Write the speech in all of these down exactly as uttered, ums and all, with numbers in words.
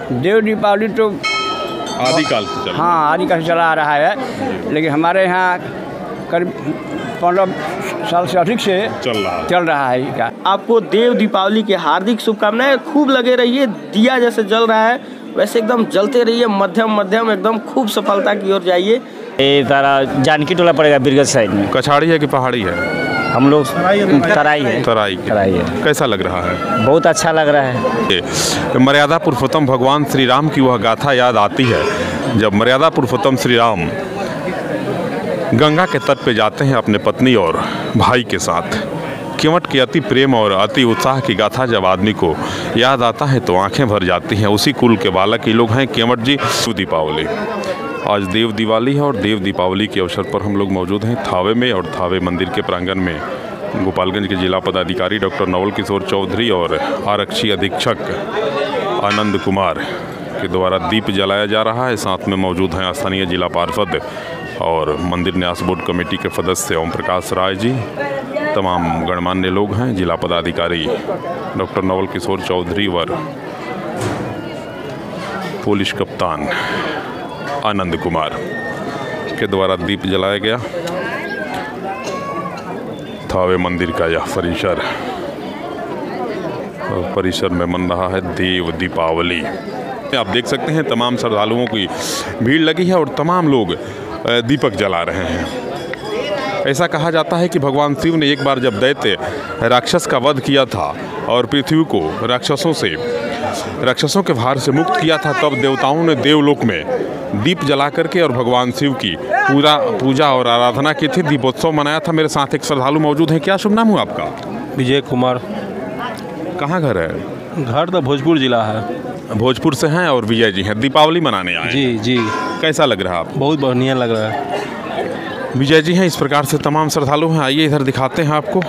देव दीपावली तो आदिकाल से चल हाँ आदिकाल से चला आ रहा है, लेकिन हमारे यहाँ करीब पंद्रह साल से अधिक से चल रहा है चल रहा है क्या। आपको देव दीपावली की हार्दिक शुभकामनाएं। खूब लगे रहिए, दिया जैसे जल रहा है वैसे एकदम जलते रहिए, मध्यम मध्यम एकदम खूब सफलता की ओर जाइए। ये तारा जानकी टोला पड़ेगा बिरगज साइड में। कछाड़ी है कि पहाड़ी है? हम लोग तराई है तराई तराई है। कैसा लग रहा है? बहुत अच्छा लग रहा है। मर्यादा पुरुषोत्तम भगवान श्री राम की वह गाथा याद आती है जब मर्यादा पुरुषोत्तम श्री राम गंगा के तट पे जाते हैं अपने पत्नी और भाई के साथ। केवट के अति प्रेम और अति उत्साह की गाथा जब आदमी को याद आता है तो आंखें भर जाती हैं। उसी कुल के बालक ये लोग हैं केवट जी। दीपावली आज देव दिवाली है और देव दीपावली के अवसर पर हम लोग मौजूद हैं थावे में, और थावे मंदिर के प्रांगण में गोपालगंज के जिला पदाधिकारी डॉक्टर नवल किशोर चौधरी और आरक्षी अधीक्षक आनंद कुमार के द्वारा दीप जलाया जा रहा है। साथ में मौजूद हैं स्थानीय जिला पार्षद और मंदिर न्यास बोर्ड कमेटी के सदस्य ओम प्रकाश राय जी। तमाम गणमान्य लोग हैं। जिला पदाधिकारी डॉक्टर नवल किशोर चौधरी व पुलिस कप्तान आनंद कुमार के द्वारा दीप जलाया गया। थावे मंदिर का यह परिसर परिसर में मन रहा है देव दीपावली। आप देख सकते हैं तमाम श्रद्धालुओं की भीड़ लगी है और तमाम लोग दीपक जला रहे हैं। ऐसा कहा जाता है कि भगवान शिव ने एक बार जब दैत्य राक्षस का वध किया था और पृथ्वी को राक्षसों से राक्षसों के भार से मुक्त किया था, तब देवताओं ने देवलोक में दीप जला करके और भगवान शिव की पूरा पूजा और आराधना की थी। दीपोत्सव मनाया था। मेरे साथ एक श्रद्धालु मौजूद है। क्या शुभ नाम है आपका? विजय कुमार। कहाँ घर है? घर तो भोजपुर जिला है। भोजपुर से हैं और विजय जी हैं। दीपावली मनाने आए? जी जी। कैसा लग रहा है आपको? बहुत बढ़िया लग रहा है। विजय जी हैं। इस प्रकार से तमाम श्रद्धालु हैं। आइए इधर दिखाते हैं आपको।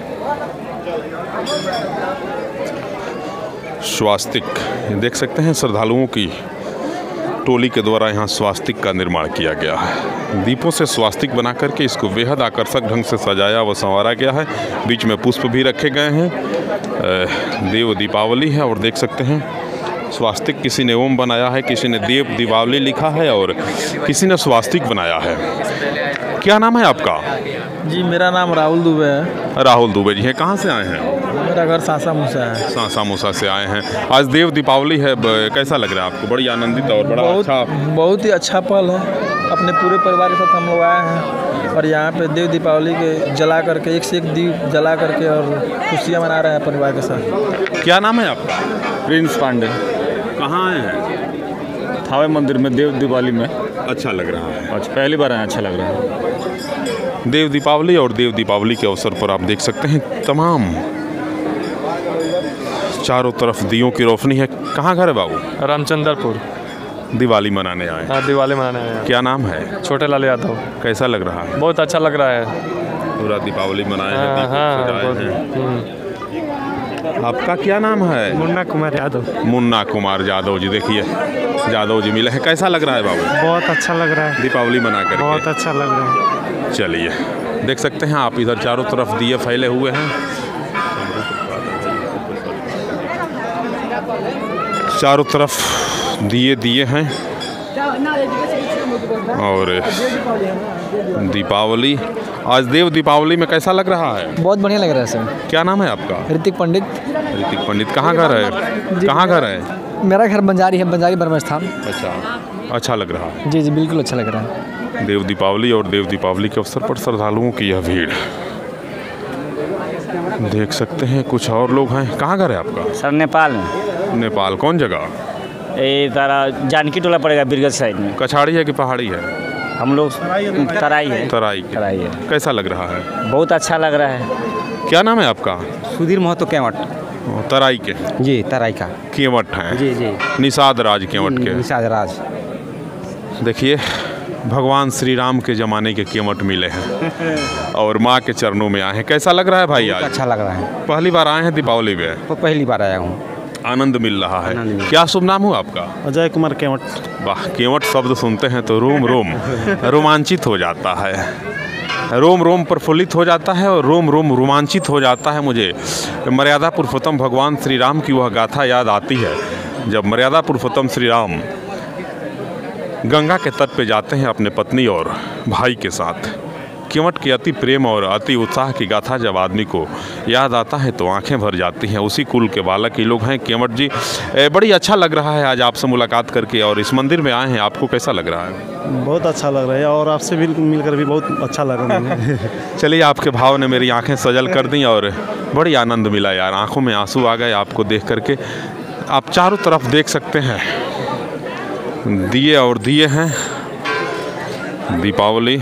स्वास्तिक देख सकते हैं श्रद्धालुओं की टोली के द्वारा यहाँ स्वास्तिक का निर्माण किया गया है। दीपों से स्वास्तिक बना करके इसको बेहद आकर्षक ढंग से सजाया व संवारा गया है। बीच में पुष्प भी रखे गए हैं। देव दीपावली है और देख सकते हैं स्वास्तिक किसी ने ओम बनाया है, किसी ने देव दीपावली लिखा है और किसी ने स्वास्तिक बनाया है। क्या नाम है आपका? जी मेरा नाम राहुल दुबे है। राहुल दुबे जी हैं। कहाँ से आए हैं? मेरा घर सासा मूसा है। सासा मूसा से आए हैं। आज देव दीपावली है, कैसा लग रहा है आपको? बड़ी आनंदित और बड़ा बहुत, अच्छा बहुत ही अच्छा पल है। अपने पूरे परिवार के साथ हम लोग आए हैं और यहाँ पे देव दीपावली के जला करके एक से एक दीप जला करके और खुशियाँ मना रहे हैं परिवार के साथ। क्या नाम है आपका? प्रिंस पांडे। कहाँ आए हैं? थावे मंदिर में देव दिवाली में। अच्छा लग रहा है। अच्छा पहली बार आए, अच्छा लग रहा है। देव दीपावली और देव दीपावली के अवसर पर आप देख सकते हैं तमाम चारों तरफ दियों की रोशनी है। कहाँ घर है बाबू? रामचंद्रपुर। दिवाली मनाने आए? हाँ दिवाली मनाने आए। क्या नाम है? छोटे लाल यादव। कैसा लग रहा है? बहुत अच्छा लग रहा है। पूरा दीपावली मनाए हैं, हाँ, दीपों हाँ, से सजाए हैं। आपका क्या नाम है? मुन्ना कुमार यादव। मुन्ना कुमार यादव जी। देखिए यादव जी मिले हैं। कैसा लग रहा है बाबू? बहुत अच्छा लग रहा है। दीपावली मना कर बहुत अच्छा लग रहा है। चलिए देख सकते हैं आप इधर चारों तरफ दिए फैले हुए हैं। चारों तरफ दिए दिए हैं और दीपावली आज देव दीपावली में कैसा लग रहा है? बहुत बढ़िया लग रहा है सर। क्या नाम है आपका? ऋतिक पंडित। ऋतिक पंडित। कहाँ घर है? कहाँ घर है? मेरा घर बंजारी है, बंजारी ब्रह्म स्थान। अच्छा अच्छा लग रहा है। जी जी बिल्कुल अच्छा लग रहा है। देव दीपावली और देव दीपावली के अवसर पर श्रद्धालुओं की यह भीड़ देख सकते हैं। कुछ और लोग हैं। कहाँ घर है आपका? सर नेपाल में। नेपाल कौन जगह? ये तारा जानकी टोला पड़ेगा बिरगज साइड में। कछाड़ी है कि पहाड़ी है? हम लोग तराई है तराई तराई है। कैसा लग रहा है? बहुत अच्छा लग रहा है। क्या नाम है आपका? सुधीर महतो केवट। तराई के? जी तराई का केवट हैं। जी जी निषाद राज केवट के। निषाद राज। देखिए भगवान श्री राम के ज़माने के केवट मिले हैं और माँ के चरणों में आए हैं। कैसा लग रहा है भाई? आज अच्छा लग रहा है। पहली बार आए हैं दीपावली में? तो पहली बार आया हूँ। आनंद मिल रहा है। क्या शुभ नाम हो आपका? अजय कुमार केवट। वाह, केवट शब्द सुनते हैं तो रोम रोम रोमांचित हो जाता है, रोम रोम प्रफुल्लित हो जाता है और रोम रोम रोमांचित हो जाता है। मुझे मर्यादा पुरुषोत्तम भगवान श्री राम की वह गाथा याद आती है जब मर्यादा पुरुषोत्तम श्री राम गंगा के तट पे जाते हैं अपने पत्नी और भाई के साथ। केवट के अति प्रेम और अति उत्साह की गाथा जब आदमी को याद आता है तो आंखें भर जाती हैं। उसी कुल के बालक ये लोग हैं केवट जी। ए, बड़ी अच्छा लग रहा है आज आपसे मुलाकात करके और इस मंदिर में आए हैं, आपको कैसा लग रहा है? बहुत अच्छा लग रहा है और आपसे भी मिलकर भी बहुत अच्छा लग रहा है। चलिए, आपके भाव ने मेरी आंखें सजल कर दी और बड़ी आनंद मिला यार, आंखों में आंसू आ गए आपको देख करके। आप चारों तरफ देख सकते हैं दिए और दिए हैं, दीपावली।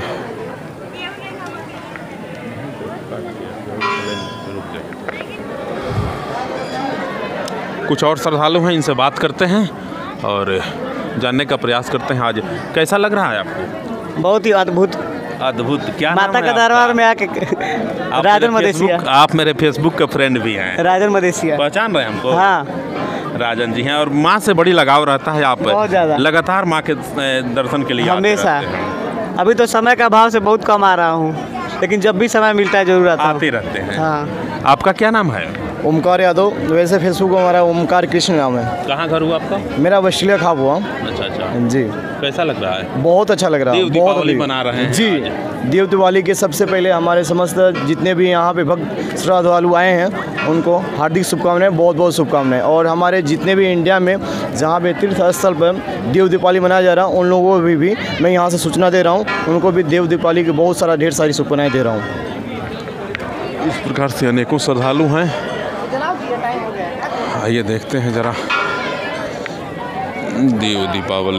कुछ और श्रद्धालु हैं, इनसे बात करते हैं और जानने का प्रयास करते हैं आज कैसा लग रहा है आपको? बहुत ही अद्भुत अद्भुत। क्या माता का दरबार में आके राजन मदेशिया। आप मेरे फेसबुक के फ्रेंड भी हैं। राजन मदेशिया पहचान रहे हैं हमको? हाँ, राजन जी हैं और माँ से बड़ी लगाव रहता है। आप बहुत ज़्यादा लगातार माँ के दर्शन के लिए हमेशा। अभी तो समय का भाव से बहुत कम आ रहा हूँ, लेकिन जब भी समय मिलता है जरूर आता हूँ। आते रहते हैं। हाँ। आपका क्या नाम है? ओमकार यादव। वैसे फेसबुक में हमारा ओमकार कृष्ण नाम है। कहाँ घर हुआ आपका? मेरा वशीला खाब हुआ। अच्छा अच्छा जी। कैसा लग रहा है? बहुत अच्छा लग रहा है। देव दीपावली मना रहे हैं जी। देव दिवाली के सबसे पहले हमारे समस्त जितने भी यहाँ पे भक्त श्रद्धालु आए हैं उनको हार्दिक शुभकामनाएं, बहुत बहुत शुभकामनाएं। और हमारे जितने भी इंडिया में जहाँ पे तीर्थ स्थल पर देव दीपावली मनाया जा रहा है उन लोगों को भी, भी मैं यहाँ से सूचना दे रहा हूँ, उनको भी देव दीपावली की बहुत सारा ढेर सारी शुभकामनाएं दे रहा हूँ। इस प्रकार से अनेकों श्रद्धालु हैं। आइए देखते हैं जरा देव दीपावली।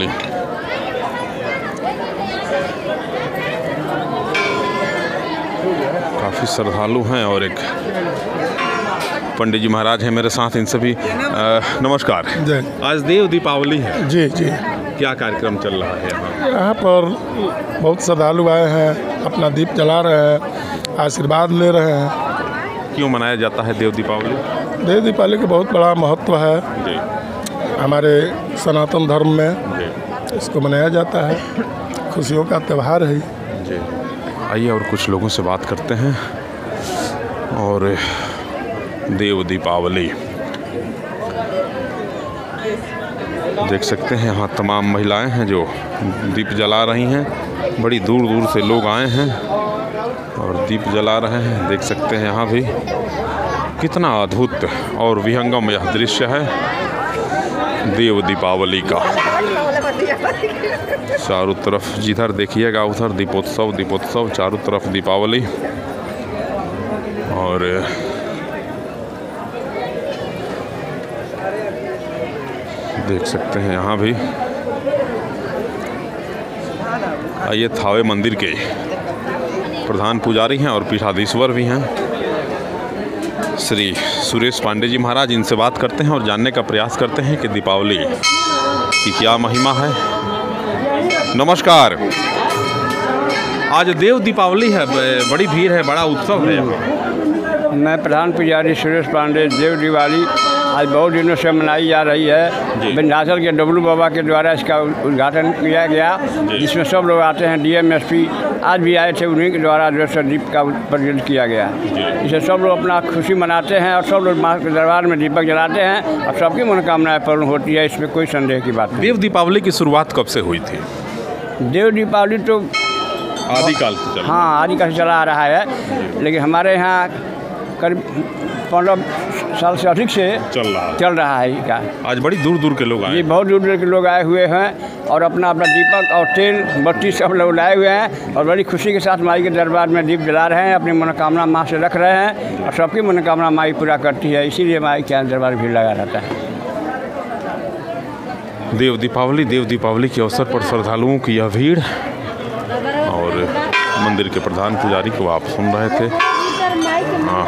काफ़ी श्रद्धालु हैं और एक पंडित जी महाराज हैं मेरे साथ, इनसे भी आ, नमस्कार। आज देव दीपावली है। जी जी। क्या कार्यक्रम चल रहा है यहाँ? यहाँ पर बहुत श्रद्धालु आए हैं, अपना दीप जला रहे हैं, आशीर्वाद ले रहे हैं। क्यों मनाया जाता है देव दीपावली? देव दीपावली का बहुत बड़ा महत्व है जी। हमारे सनातन धर्म में इसको मनाया जाता है, खुशियों का त्यौहार है जी। आइए और कुछ लोगों से बात करते हैं। और देव दीपावली देख सकते हैं यहाँ तमाम महिलाएं हैं जो दीप जला रही हैं। बड़ी दूर दूर से लोग आए हैं और दीप जला रहे हैं। देख सकते हैं यहाँ भी कितना अद्भुत और विहंगम यह दृश्य है देव दीपावली का। चारों तरफ जिधर देखिएगा उधर दीपोत्सव दीपोत्सव, चारों तरफ दीपावली। और देख सकते हैं यहाँ भी। आइए थावे मंदिर के प्रधान पुजारी हैं और पीठाधीश्वर भी हैं श्री सुरेश पांडे जी महाराज, इनसे बात करते हैं और जानने का प्रयास करते हैं कि दीपावली की क्या महिमा है। नमस्कार। आज देव दीपावली है, बड़ी भीड़ है, बड़ा उत्सव है यहाँ। मैं प्रधान पुजारी सुरेश पांडे। देव दिवाली आज बहुत दिनों से मनाई जा रही है। विंध्याचल के डब्लू बाबा के द्वारा इसका उद्घाटन किया गया, जिसमें सब लोग आते हैं। डीएमएसपी आज भी आए थे, उन्हीं के द्वारा जो है दीप का प्रज्वलित किया गया। इसे सब लोग अपना खुशी मनाते हैं और सब लोग माँ के दरबार में दीपक जलाते हैं और सबकी मनोकामनाएं पूर्ण होती है, इसमें कोई संदेह की बात नहीं। देव दीपावली की शुरुआत कब से हुई थी? देव दीपावली तो आदिकाल से चला। हाँ, आदिकाल से चला आ रहा है, लेकिन हमारे यहाँ करीब पंद्रह साल से अधिक से चल रहा है चल रहा है का। आज बड़ी दूर दूर के लोग आए। जी, बहुत दूर दूर के लोग आए हुए हैं और अपना अपना दीपक और तेल बत्ती सब लोग लाए हुए हैं और बड़ी खुशी के साथ माई के दरबार में दीप जला रहे हैं, अपनी मनोकामना माँ से रख रहे हैं और सबकी मनोकामना माई पूरा करती है, इसीलिए माई के दरबार भीड़ लगा रहता है। देव दीपावली देव दीपावली के अवसर पर श्रद्धालुओं की यह भीड़ और मंदिर के प्रधान पुजारी को आप सुन रहे थे। हाँ,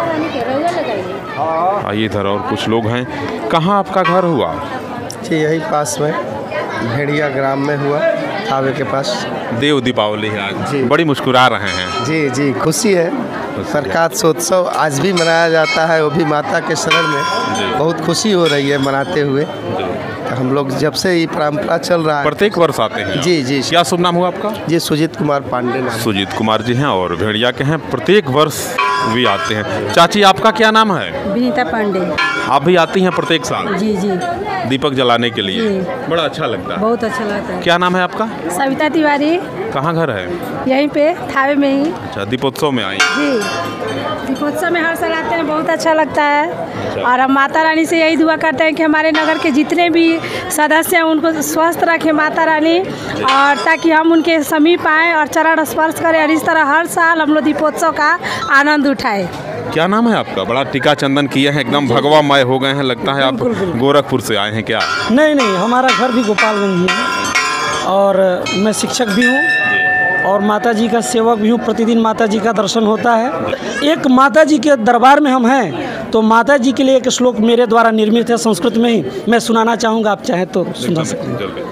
आइए इधर और कुछ लोग हैं। कहाँ आपका घर हुआ? जी, यही पास में भेड़िया ग्राम में हुआ, थावे के पास। देव दीपावली है आज, बड़ी मुस्कुरा रहे हैं। जी जी, खुशी है। प्रकाशोत्सव आज भी मनाया जाता है, वो भी माता के शरण में। बहुत खुशी हो रही है मनाते हुए। हम लोग जब से ये परंपरा चल रहा है, प्रत्येक वर्ष आते हैं। जी जी। क्या शुभ नाम हुआ आपका? जी, सुजीत कुमार पांडे नाम। सुजीत कुमार जी हैं और भेड़िया के हैं। प्रत्येक वर्ष भी आते हैं। चाची, आपका क्या नाम है? विनीता पांडे। आप भी आती हैं प्रत्येक साल? जी जी। दीपक जलाने के लिए? बड़ा अच्छा लगता है। बहुत अच्छा लगता है। क्या नाम है आपका? सविता तिवारी। कहाँ घर है? यहीं पे थावे में ही। अच्छा, दीपोत्सव में आई? जी, दीपोत्सव में हर साल आते हैं, बहुत अच्छा लगता है। अच्छा। और हम माता रानी से यही दुआ करते हैं कि हमारे नगर के जितने भी सदस्य हैं उनको स्वस्थ रखे माता रानी, और ताकि हम उनके समीप आएँ और चरण स्पर्श करें, और इस तरह हर साल हम लोग दीपोत्सव का आनंद उठाएं। क्या नाम है आपका? बड़ा टीका चंदन किए हैं, एकदम भगवा मय हो गए हैं, लगता है आप गोरखपुर से आए हैं क्या? नहीं नहीं, हमारा घर भी गोपालगंज ही है और मैं शिक्षक भी हूँ और माता जी का सेवक भी हूँ। प्रतिदिन माता जी का दर्शन होता है। एक माता जी के दरबार में हम हैं, तो माता जी के लिए एक श्लोक मेरे द्वारा निर्मित है संस्कृत में ही, मैं सुनाना चाहूँगा, आप चाहें तो सुना सकते।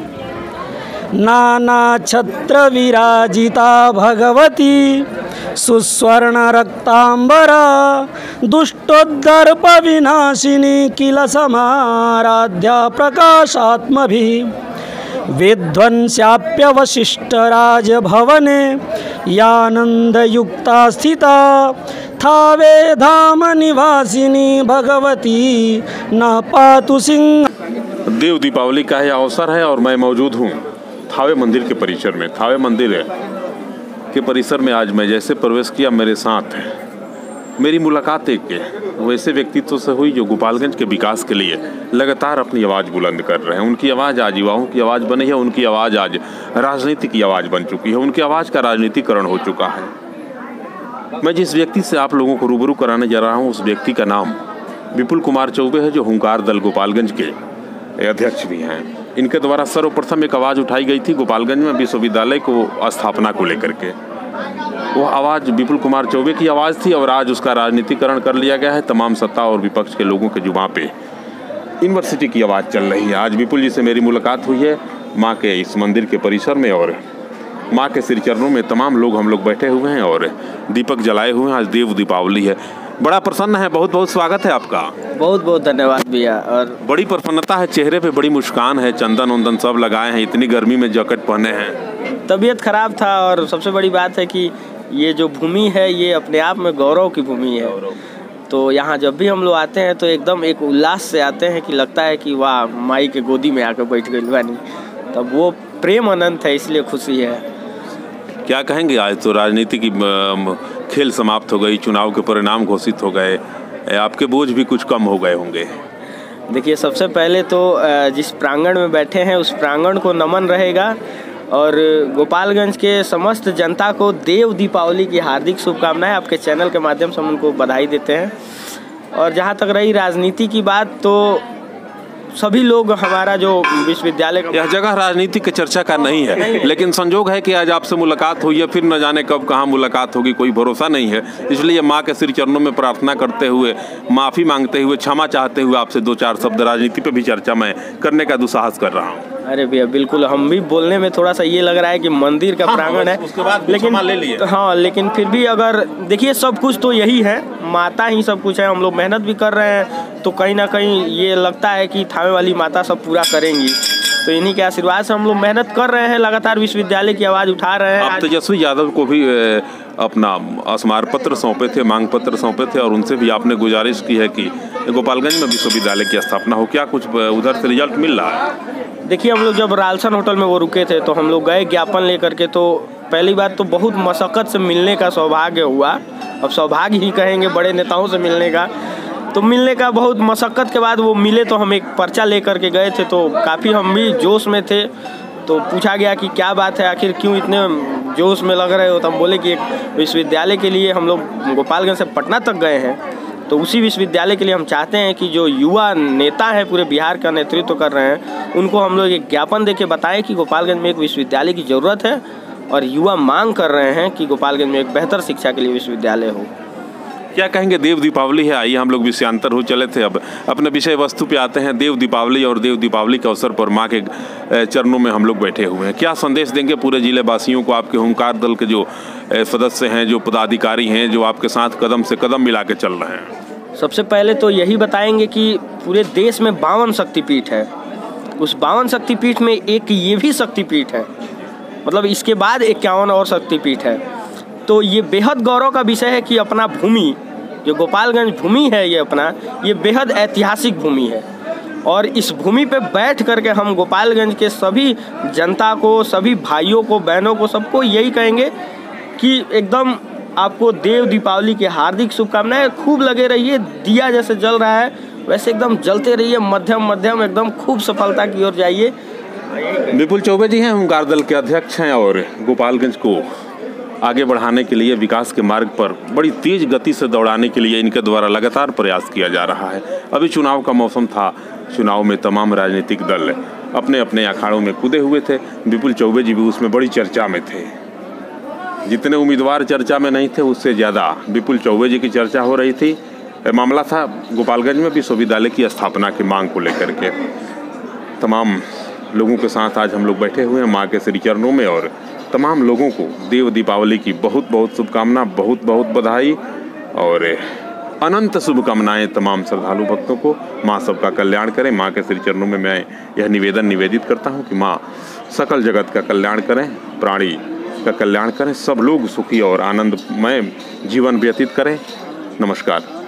नाना छत्र विराजिता भगवती सुस्वर्ण रक्तांबरा दुष्टोद्धर्प विनाशिनी किल समाराध्या प्रकाशात्मभिः विध्वंस्याप्यवशिष्ट राजभवने यानंदयुक्ता स्थिता थावे धाम निवासिनी भगवती न पातु सिंह। देव दीपावली का यह अवसर है और मैं मौजूद हूँ थावे मंदिर के परिसर में। थावे मंदिर के परिसर में आज मैं जैसे प्रवेश किया, मेरे साथ मेरी मुलाकात एक वैसे व्यक्तित्व से हुई जो गोपालगंज के विकास के लिए लगातार अपनी आवाज़ बुलंद कर रहे हैं। उनकी आवाज़ आज युवाओं की आवाज़ बनी है, उनकी आवाज़ आज राजनीति की आवाज़ बन चुकी है, उनकी आवाज़ का राजनीतिकरण हो चुका है। मैं जिस व्यक्ति से आप लोगों को रूबरू कराने जा रहा हूँ उस व्यक्ति का नाम विपुल कुमार चौबे है, जो हुंकार दल गोपालगंज के अध्यक्ष भी हैं। इनके द्वारा सर्वप्रथम एक आवाज़ उठाई गई थी गोपालगंज में विश्वविद्यालय को स्थापना को लेकर के। वो आवाज़ विपुल कुमार चौबे की आवाज़ थी और आज उसका राजनीतिकरण कर लिया गया है। तमाम सत्ता और विपक्ष के लोगों के जुबां पे यूनिवर्सिटी की आवाज़ चल रही है। आज विपुल जी से मेरी मुलाकात हुई है माँ के इस मंदिर के परिसर में, और माँ के श्री चरणों में तमाम लोग हम लोग बैठे हुए हैं और दीपक जलाए हुए हैं। आज देव दीपावली है, बड़ा प्रसन्न है। बहुत बहुत स्वागत है आपका। बहुत बहुत धन्यवाद भैया। और बड़ी प्रसन्नता है चेहरे पे, बड़ी मुस्कान है, चंदन वंदन सब लगाए हैं, इतनी गर्मी में जैकेट पहने हैं। तबीयत खराब था और सबसे बड़ी बात है कि ये जो भूमि है ये अपने आप में गौरव की भूमि है। तो यहाँ जब भी हम लोग आते हैं तो एकदम एक उल्लास से आते हैं कि लगता है कि वाह माई के गोदी में आकर बैठ गई बानी, तब वो प्रेम अनंत है, इसलिए खुशी है। क्या कहेंगे, आज तो राजनीति की खेल समाप्त हो गई, चुनाव के परिणाम घोषित हो गए, आपके बोझ भी कुछ कम हो गए होंगे। देखिए, सबसे पहले तो जिस प्रांगण में बैठे हैं उस प्रांगण को नमन रहेगा और गोपालगंज के समस्त जनता को देव दीपावली की हार्दिक शुभकामनाएं। आपके चैनल के माध्यम से हम उनको बधाई देते हैं। और जहां तक रही राजनीति की बात, तो सभी लोग हमारा जो विश्वविद्यालय का यह जगह राजनीति की चर्चा का नहीं है, नहीं है। लेकिन संजोग है कि आज आपसे मुलाकात हुई है, फिर न जाने कब कहाँ मुलाकात होगी, कोई भरोसा नहीं है। इसलिए माँ के श्री चरणों में प्रार्थना करते हुए, माफ़ी मांगते हुए, क्षमा चाहते हुए आपसे दो चार शब्द राजनीति पे भी चर्चा मैं करने का दुस्साहस कर रहा हूँ। अरे भैया बिल्कुल, हम भी बोलने में थोड़ा सा ये लग रहा है कि मंदिर का हाँ, प्रांगण है, उसके बाद लेकिन ले लिए। हाँ, लेकिन फिर भी अगर देखिए सब कुछ तो यही है, माता ही सब कुछ है। हम लोग मेहनत भी कर रहे हैं, तो कहीं ना कहीं ये लगता है कि थावे वाली माता सब पूरा करेंगी। तो इन्हीं के आशीर्वाद से हम लोग मेहनत कर रहे हैं, लगातार विश्वविद्यालय की आवाज़ उठा रहे हैं। आप तेजस्वी यादव को भी अपना स्मार पत्र सौंपे थे, मांग पत्र सौंपे थे, और उनसे भी आपने गुजारिश की है कि गोपालगंज में विश्वविद्यालय की स्थापना हो। क्या कुछ उधर से रिजल्ट मिल रहा है? देखिए, हम लोग जब रालसन होटल में वो रुके थे तो हम लोग गए ज्ञापन लेकर के। तो पहली बात तो बहुत मशक्क़त से मिलने का सौभाग्य हुआ, अब सौभाग्य ही कहेंगे बड़े नेताओं से मिलने का। तो मिलने का बहुत मशक्क़त के बाद वो मिले, तो हम एक पर्चा लेकर के गए थे, तो काफ़ी हम भी जोश में थे। तो पूछा गया कि क्या बात है, आखिर क्यों इतने जोश में लग रहे हो? तो हम बोले कि एक विश्वविद्यालय के लिए हम लोग गोपालगंज से पटना तक गए हैं, तो उसी विश्वविद्यालय के लिए हम चाहते हैं कि जो युवा नेता है पूरे बिहार का नेतृत्व कर रहे हैं, उनको हम लोग एक ज्ञापन देके बताएं कि गोपालगंज में एक विश्वविद्यालय की ज़रूरत है, और युवा मांग कर रहे हैं कि गोपालगंज में एक बेहतर शिक्षा के लिए विश्वविद्यालय हो। क्या कहेंगे, देव दीपावली है, आइए हम लोग विषयांतर हो चले थे, अब अपने विषय वस्तु पे आते हैं। देव दीपावली और देव दीपावली के अवसर पर माँ के चरणों में हम लोग बैठे हुए हैं। क्या संदेश देंगे पूरे जिले वासियों को, आपके हुंकार दल के जो सदस्य हैं, जो पदाधिकारी हैं, जो आपके साथ कदम से कदम मिला के चल रहे हैं? सबसे पहले तो यही बताएंगे कि पूरे देश में बावन शक्तिपीठ है, उस बावन शक्तिपीठ में एक ये भी शक्तिपीठ है, मतलब इसके बाद इक्यावन और शक्तिपीठ है। तो ये बेहद गौरव का विषय है कि अपना भूमि, जो गोपालगंज भूमि है ये अपना, ये बेहद ऐतिहासिक भूमि है। और इस भूमि पे बैठ करके हम गोपालगंज के सभी जनता को, सभी भाइयों को, बहनों को, सबको यही कहेंगे कि एकदम आपको देव दीपावली की हार्दिक शुभकामनाएं। खूब लगे रहिए, दिया जैसे जल रहा है वैसे एकदम जलते रहिए, मध्यम मध्यम एकदम खूब सफलता की ओर जाइए। विपुल चौबे जी हैं, होमगार्ड दल के अध्यक्ष हैं और गोपालगंज को आगे बढ़ाने के लिए, विकास के मार्ग पर बड़ी तेज गति से दौड़ाने के लिए इनके द्वारा लगातार प्रयास किया जा रहा है। अभी चुनाव का मौसम था, चुनाव में तमाम राजनीतिक दल अपने अपने अखाड़ों में कूदे हुए थे। विपुल चौबे जी भी उसमें बड़ी चर्चा में थे। जितने उम्मीदवार चर्चा में नहीं थे उससे ज़्यादा विपुल चौबे जी की चर्चा हो रही थी। मामला था गोपालगंज में विश्वविद्यालय की स्थापना की मांग को लेकर के। तमाम लोगों के साथ आज हम लोग बैठे हुए हैं माँ के श्री चरणों में और तमाम लोगों को देव दीपावली की बहुत बहुत शुभकामना, बहुत बहुत बधाई और अनंत शुभकामनाएं तमाम श्रद्धालु भक्तों को। माँ सबका कल्याण करें। माँ के श्री चरणों में मैं यह निवेदन निवेदित करता हूँ कि माँ सकल जगत का कल्याण करें, प्राणी का कल्याण करें, सब लोग सुखी और आनंदमय जीवन व्यतीत करें। नमस्कार।